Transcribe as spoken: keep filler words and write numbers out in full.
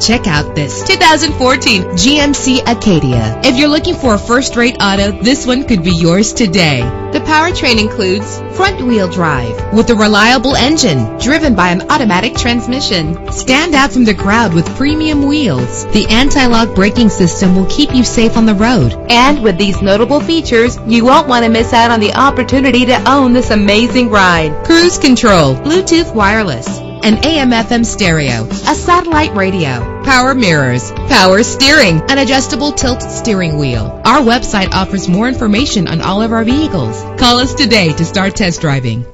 Check out this two thousand fourteen G M C Acadia. If you're looking for a first-rate auto, this one could be yours today. The powertrain includes front-wheel drive with a reliable engine driven by an automatic transmission. Stand out from the crowd with premium wheels. The anti-lock braking system will keep you safe on the road. And with these notable features, you won't want to miss out on the opportunity to own this amazing ride. Cruise control, Bluetooth wireless, an A M F M stereo, a satellite radio, power mirrors, power steering, an adjustable tilt steering wheel. Our website offers more information on all of our vehicles. Call us today to start test driving.